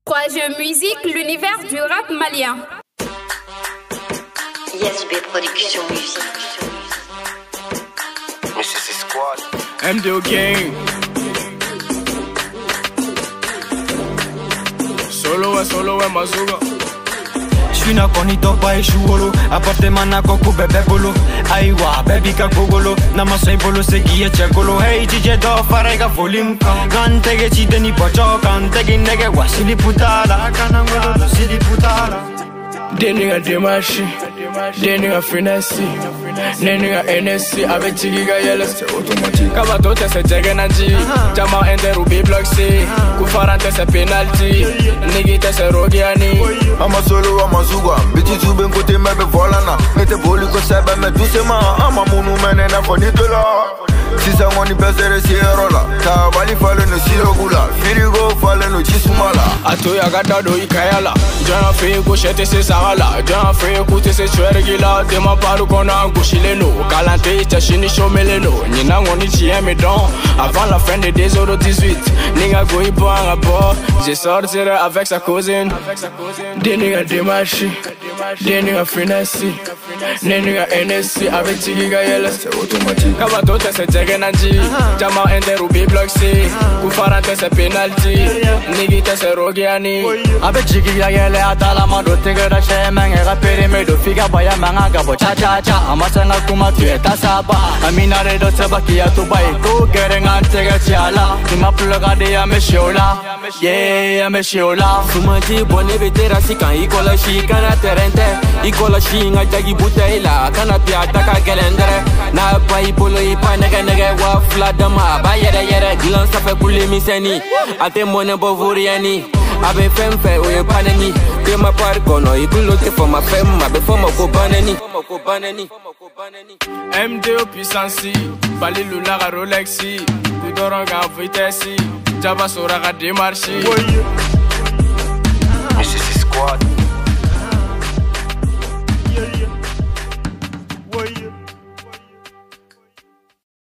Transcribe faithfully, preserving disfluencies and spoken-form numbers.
trois jeux musique, l'univers du rap malien. Yes B Production Musique. Monsieur C Squad. M D O Gang. Solo ouais, solo ouais, Mazuga. Shina koni topa e shuolo aparte mana koku bebe bolo aiwa baby ka gogolo nama sai bolo se gie chekolo hey jije do farega volume gante ge chideni pocho kante ge nege wasili putala kana ngolo sili putala Deninga Demashi, Deninga Finesse, Deninga N S C avec Tigiga Yellow, c'est automatique. Kabatote c'est Tegenaji, Jama Ende Ruby Block C, Kufarante c'est penalty, Nigite c'est Rogiani. Ama solo ama zugwa, biti zube nkote mebe volana, mete boli ko sebe me doucement, ama munu mene na fonitola. Si ça ngoni pesere sierola, ta bali fale no sirogula, firigo fale no chisumala. Ato ya gada do ikayala, Jana fe ko shete se sala, Jana fe ko te se chwergila, dema paru kona ngushileno, Galante ta shini shomeleno, Nina ngoni tieme don, avant la fin de deux heures dix-huit, Ninga go ipo un rapport, j'ai sortirai avec sa cousine, Deninga Demashi, Deninga Finesse, Deninga N S C avec Tigiga Yellow, c'est automatique. Kabatote c'est Tegenaji, Jama Ende Ruby Block C, Kufarante c'est penalty, Nigite c'est Rogiani. Avec Tigiga Yellow atala mando tegera shemenge rapere medo figa baya manga gabo cha cha cha amasanga kuma tueta saba amina redo sabaki ya tubai ko gerenga tega chala nima pluga de ya meshola yeah ya meshola Sumati bone vetera sikan ikola shi kana terente ikola shi nga jagi butaila kana piata ka gelendere na bai bolo ipa nege nege wa fladama ba yere yere dilan safe kule miseni ate mone bovuriani abe femfe oye paneni tema par kono ikulo te foma fem abe foma ko baneni ko baneni M D O puissance, Bali Lula Rolexi, Tudoranga vitesse, Java Sora Demarchi. Monsieur C Squad.